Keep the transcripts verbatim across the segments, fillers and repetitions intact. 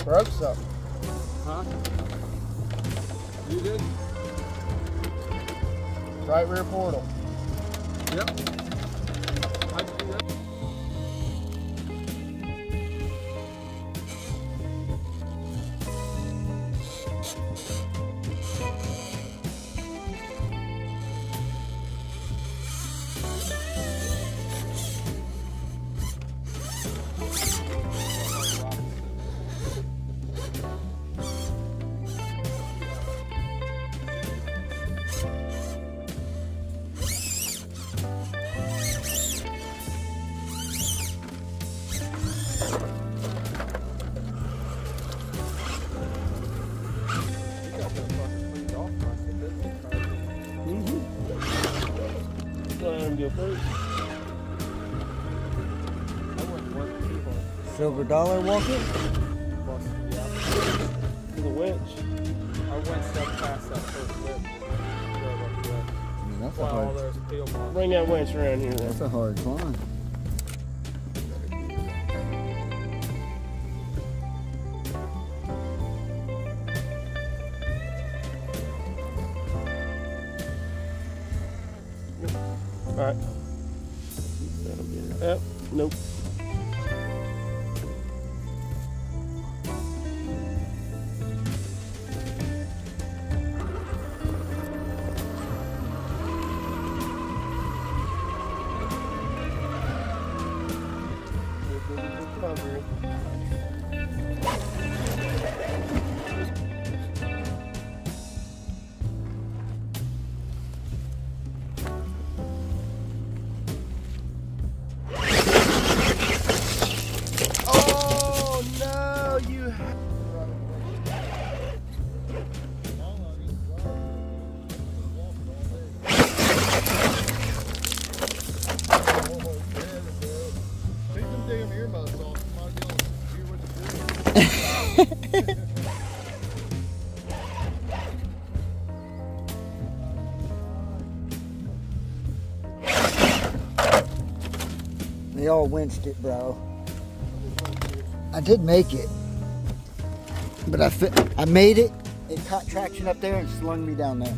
Broke something. Huh? You did? Right rear portal. Yep. How'd you do that? Go first. I wouldn't work too hard. Silver dollar walking? To the winch. I went step past that first whip. Drove up the way. I mean, that's a While all hard, those peel boxes. Bring that winch around here then. that's a hard climb. Alright. That'll get it. Yep. Nope. Recovery. They all winched it, bro. I did make it, but I fit, I made it. It caught traction up there and slung me down there.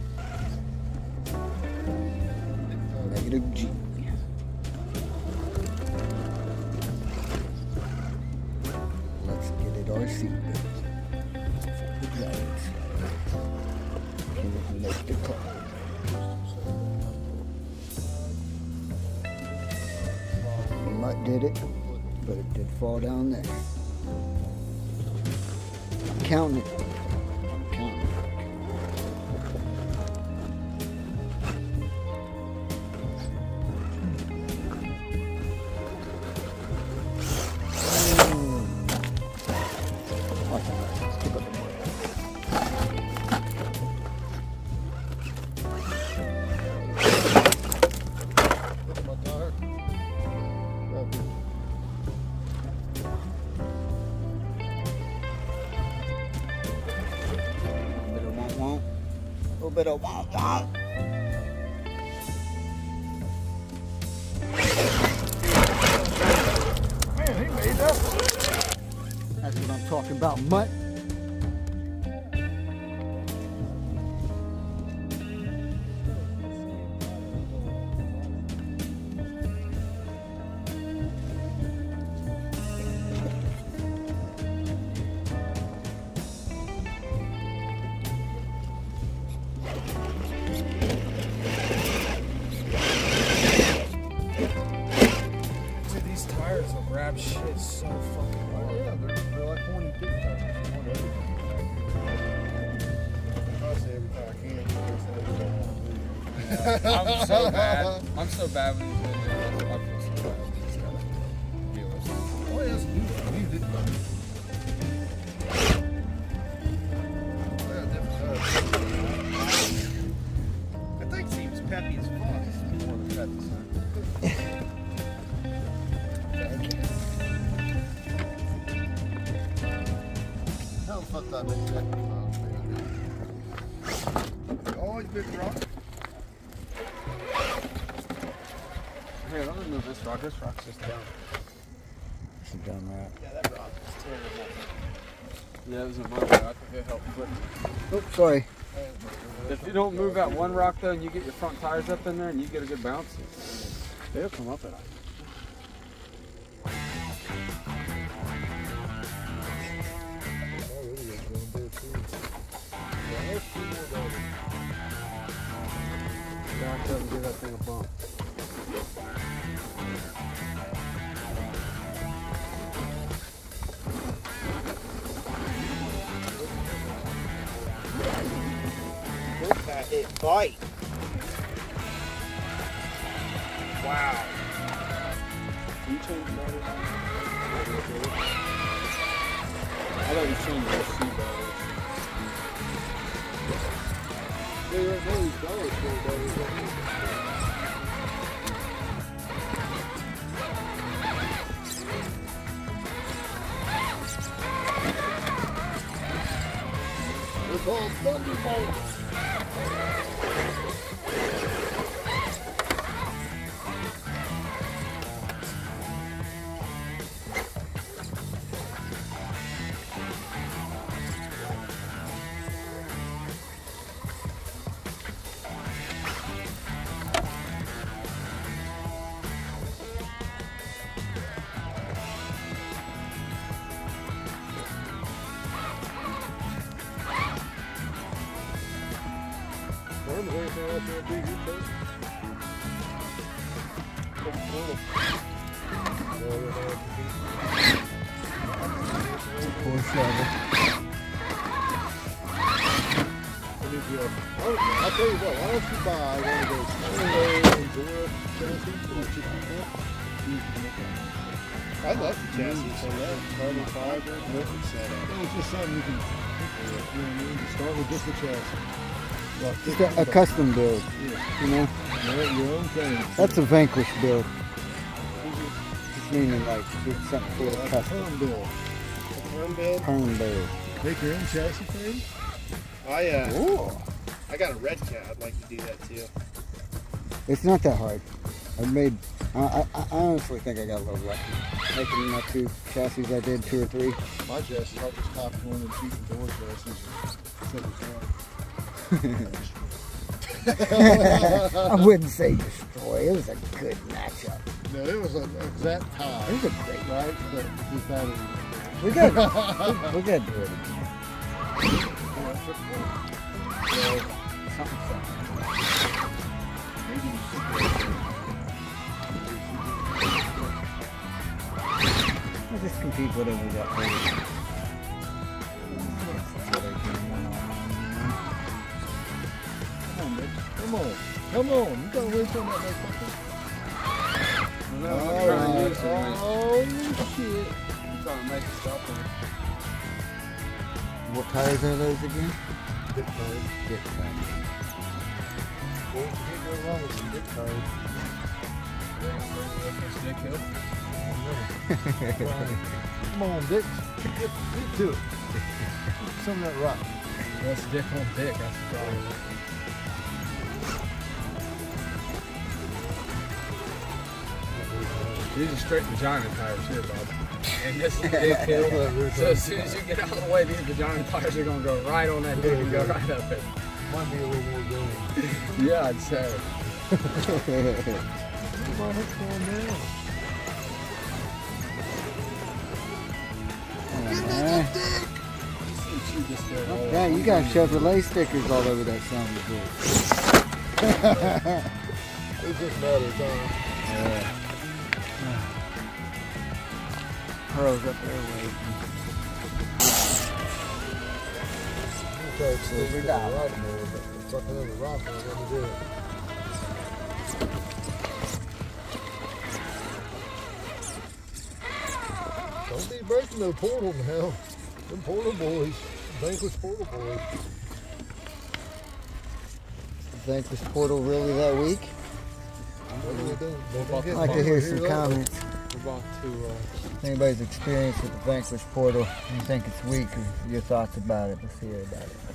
Negative G. Let's get it R C built. Can it make the call? Mutt did it, but it did fall down there. I'm counting it. I'm counting it. Mm. Watch out. Keep up the board. A little bit of womp womp. Man, he made that. That's what I'm talking about, mutt. Tires will grab shit so fucking hard. Oh, yeah, they're, they're like horny dick tires. They want everything. I say every time I can. Yeah, I'm so bad. I'm so bad with these videos. I feel so bad. Just gotta deal with it. Oh, yeah, that's new. You did that. Yeah, different tires. That thing seems peppy as fuck. It's more than peppy, son. Fuck that big check. Always big rock. Here, let me move this rock. This rock's just down. It's a dumb rock. Yeah, that rock is terrible. Yeah, it was in my way. I think it helped quick. Oops, sorry. If you don't move that one rock though, and you get your front tires up in there, and you get a good bounce, they'll come up at it. Back up and give that thing a bump. Look at it bite. Wow. Can you change motors? I thought you changed those seat belts. They right now these dollars for better. They're called Thunderbolts. Worms, anything else you want to do? You take? Poor shovel. I'll tell you what, why don't you buy one of those Enduro chassis for the chicken pit? I love the chassis on that. Carbon fiber, perfect setup. It's just something you can, you know what I mean? Just start with just the chassis. Well, Just a, a custom build, yeah. you know? Your, your own thing. That's a Vanquish build. Just meaning like it's something for the Like a custom. firm build. Firm build. Perm build. Make your own chassis frame? I uh, Ooh. I got a red cat. I'd like to do that too. It's not that hard. I made, I, I, I honestly think I got a little lucky. Making my two chassis I did, two or three. My chassis, I just copied one and cheap door chassis and set it down. I wouldn't say destroy. It was a good matchup. No, it was an exact tie. It was a great match. Right? But just out of We got, we, we got to do it again. So, Something, something. We'll just compete whatever we got for you. come on, bitch. Come on. Come on. You gotta win some of that motherfucker. Well, no, All we're trying to right. use it, man. Oh, shit. I'm trying to make it stop there. What tires are those again? Dick tires. Dick tires. Well, you can't go wrong with some dick tires. Stick hill. Come on, Dick. Get, get to it. Get some of that rock. That's dick on dick, that's the problem. These are straight vagina tires here, Bob. And this is dick hill. So as soon as you get out of the way, these vagina tires are going to go right on that dick and go right up it. Might be a little more going. Yeah, I'd say. Come on, it's going down. Uh, You just go all yeah, you got Chevrolet stickers all over that son of a bitch. It's just a matter of time. Yeah. Pearl's up there waiting. Okay, so Silver we're dollar. right more, but it's fucking in the rock when I'm gonna do it. Don't be breaking no portal now. Them portal boys. Vanquish portal boys. Vanquish Portal really that week? What are they doing? They Well, don't get I'd like to farther hear here some lately. comments. We're about to, uh, If anybody's experience with the Vanquish Portal, you think it's weak, or your thoughts about it, let's hear about it.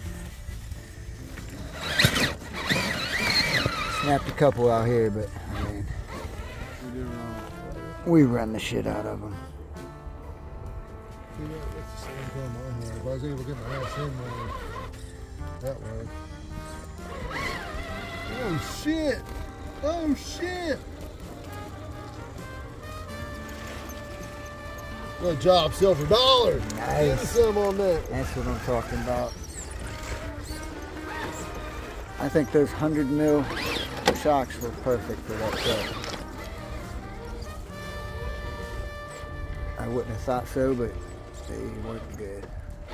Snapped a couple out here, but I mean, we do wrong. we run the shit out of them. Yeah, that's the same problem I had. If I was able to get my ass in there that way. Oh shit! Oh shit! Good job, silver dollar. Nice. Get some on that. That's what I'm talking about. I think those one hundred mil shocks were perfect for that truck. I wouldn't have thought so, but they worked good.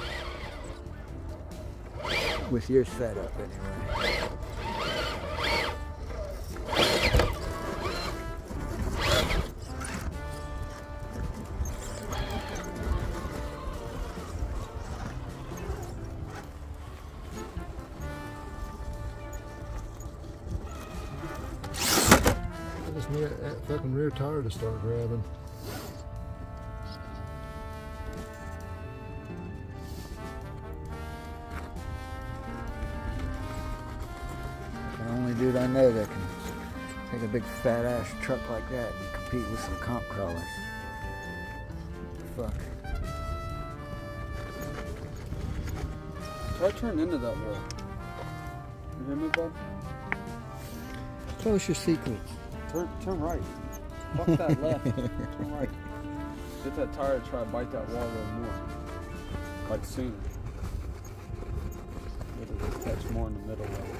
With your setup, anyway. I just need that fucking rear tire to start grabbing. The only dude I know that can take a big fat ass truck like that and compete with some comp crawlers. Fuck. Try turning into that wall. You hear me, bud? Tell us your secrets. Turn, turn right. Fuck that left. Turn right. Get that tire to try to bite that wall a little more. Like sooner. It'll catch more in the middle of it.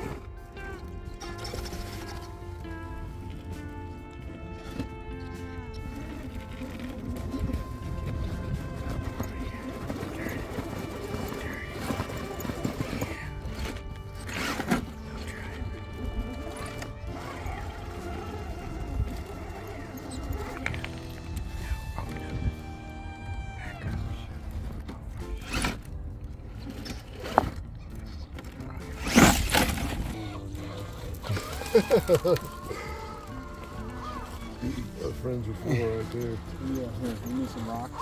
Our friends before right there. Yeah, here, you need some rocks.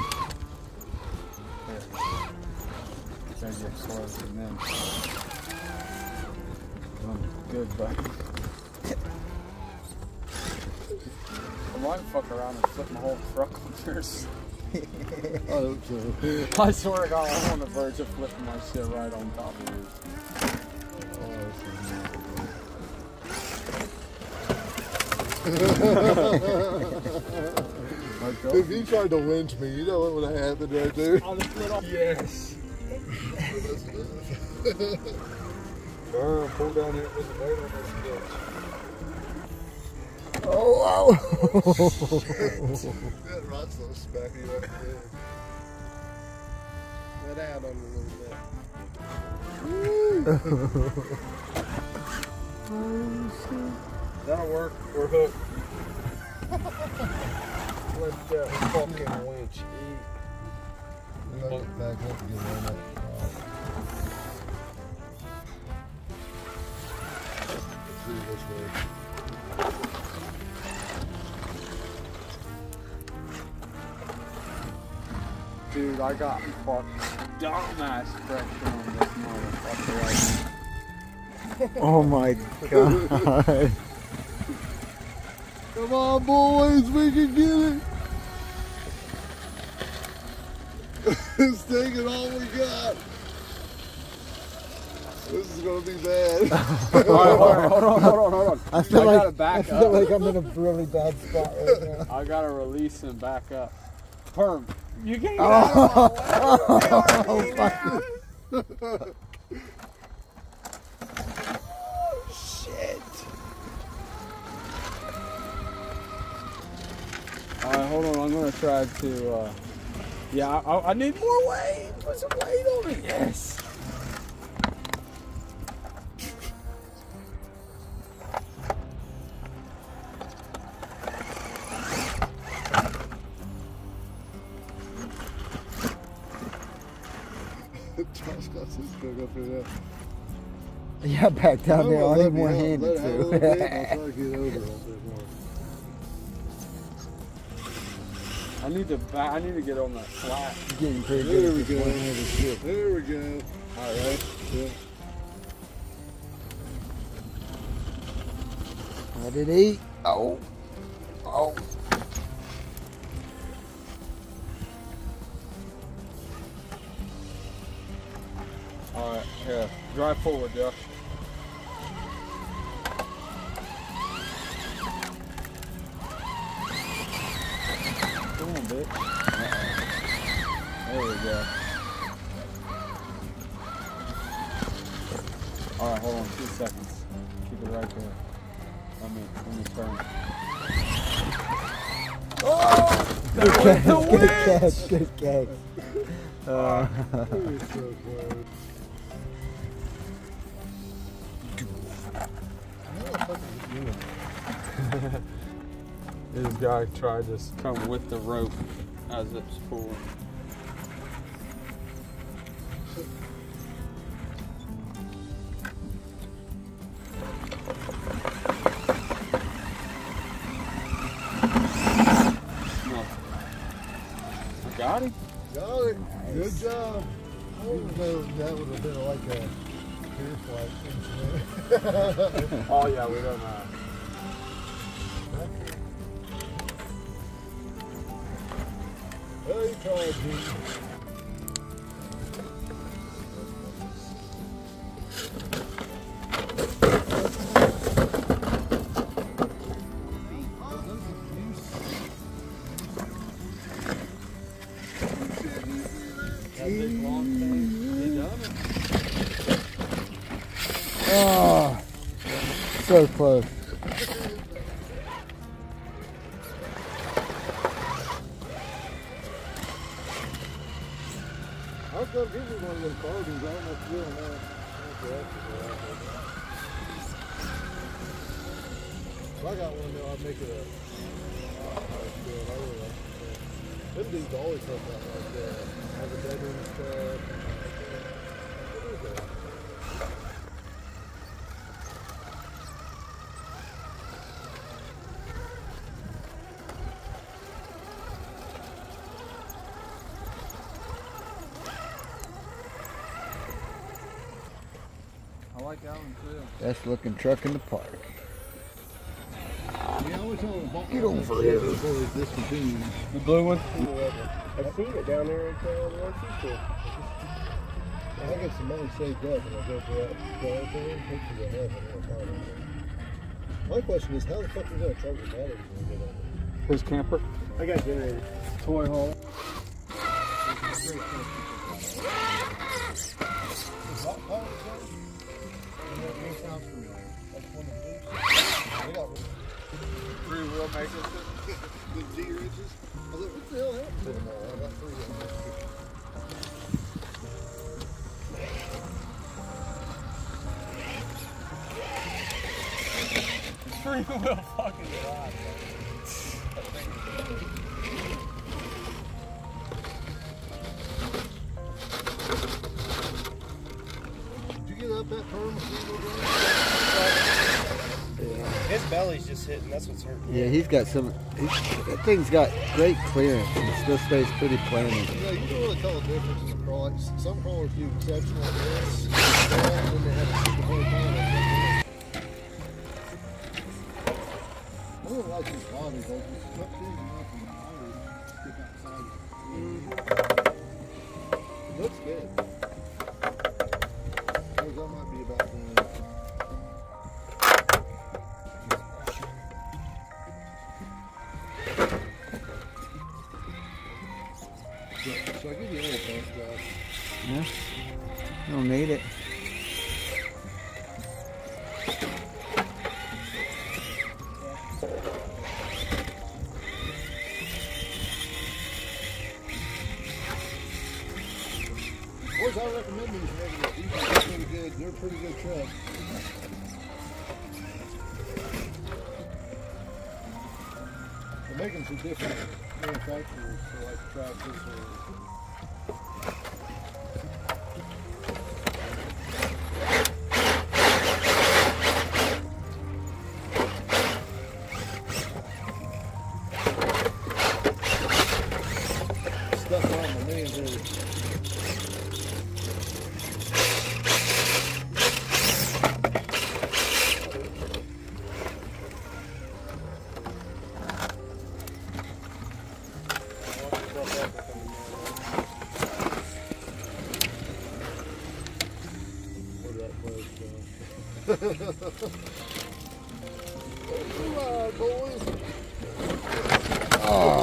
Here. Gotta get close and then. Um, good, buddy. I might fuck around and flip my whole truck on yours. I hope so. I swear to God, I'm on the verge of flipping my shit right on top of yours. If you tried to lynch me, you know what would have happened right there? On the split off. Yes. Burn, pull down here with the weight on this bitch. Oh, oh. That rock's so smacky right there. Let out on a little bit. That'll work. We're hooked. Let that fucking winch eat. We gotta get back up and get on that. Let's do it this way. Dude, I got fucked dumbass pressure on this motherfucker right now. Oh my God. Come on, boys, we can get it. It's taking all we got. This is gonna be bad. Hold on, hold on, hold on, hold on. I feel I like gotta back I feel up. like I'm in a really bad spot right now. I gotta release and back up. Perm, you can't get Oh, out of my way. oh, fuck. Shit. Alright, hold on. I'm gonna try to. Uh, yeah, I, I, I need more weight. Put some weight on it. Yes. Josh got his cook up in there. Yeah, back down there. I Let need me more help- handed let it have a little bit, and I'll too. try to get over a little bit more. I need to. Back, I need to get on that flat. Getting pretty There good we at this go. one-handed shit. There we go. All right. Yeah. Let it eat. Oh. Oh. All right, yeah. Drive forward, Josh. Come on, bitch. Uh-oh. There we go. All right, hold on two seconds. Keep it right there. Let me, let me turn. Oh! Good catch, good catch, good catch. Uh, You're so close. This guy tried to come with the rope as it's pulling. No. I got him. Got it. Good job. Even though that would have been like a fear flight incident. Oh yeah, we don't know. Well, you tried, Pete. oh, so close. I was going to give you one of them carvings. I don't know if you're doing that. If I got one though, I'd make it a. Uh, I'd do it. I really like it. Them dudes always have that like that. Have a bedroom stuff. What is that? I like that one too. Best looking truck in the park. Yeah, I always tell them about Get over here. before it's discontinued. The blue one? I've seen it down there at uh, the one seashore. I get some money saved up and I'll go for that car thing. Hopefully I have it. I'll find it. My question is, how the fuck is that truck with batteries when we get on it? His camper? I got generators. Toy haul. Three wheel makers. The D wrenches. I was like, what the hell happened to them all? I got three of them. Three wheel fucking drive. Did you get up that turn with three wheel drive? His belly's just hitting. That's what's hurting. Yeah, he's got some. He's, that thing's got great clearance and it still stays pretty plain. Yeah, you can really tell the difference in the crawlers. Some crawlers do exceptional at this, and then they have a super hard time. I don't like these bodies. Like, it's not big enough and the tires stick outside. It looks good. Because that might be about the. So I give you a little bump, guys. Yeah, you don't need it. Boys, I recommend these regular. These are pretty good. They're a pretty good truck. They're making some different manufacturers for like tractors or. Stuff on my man there. boys. Oh.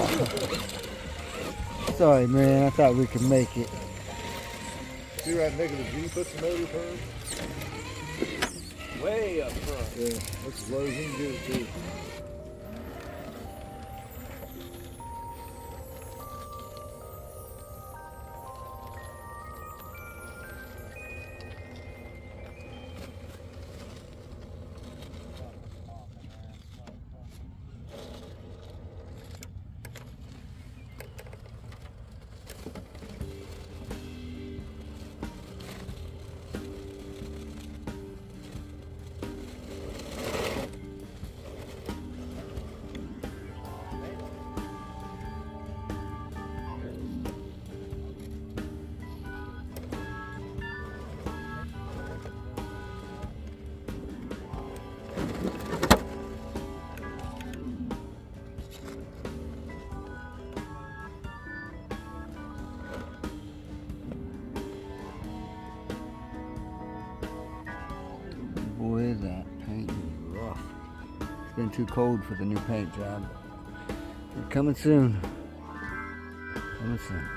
Sorry, man. I thought we could make it. See right negative G puts the motor turn? Way up front. Yeah, that's as low as you can get it too. Boy, is that paint is rough. It's been too cold for the new paint job. They're coming soon. Coming soon.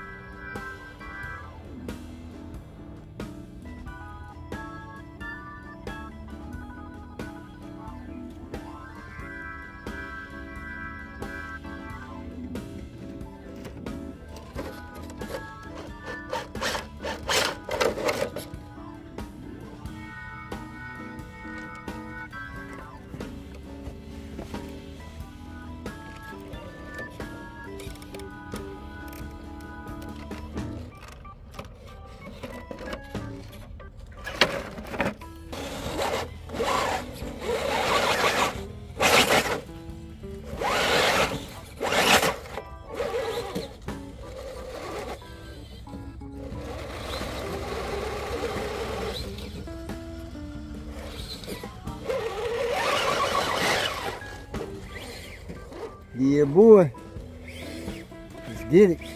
Yeah, boy. Let's get it.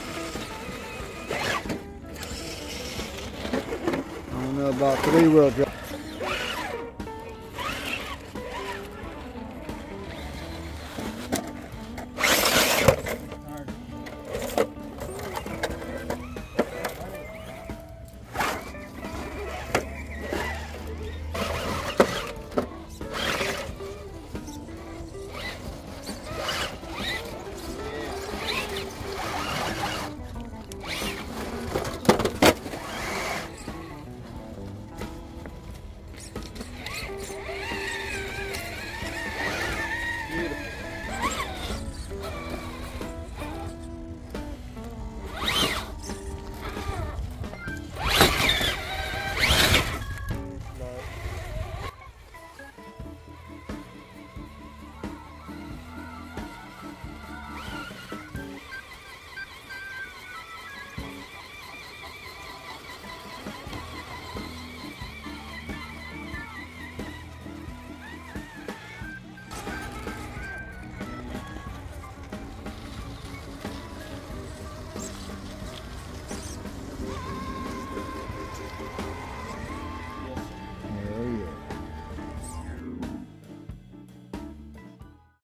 I don't know about three-wheel drive.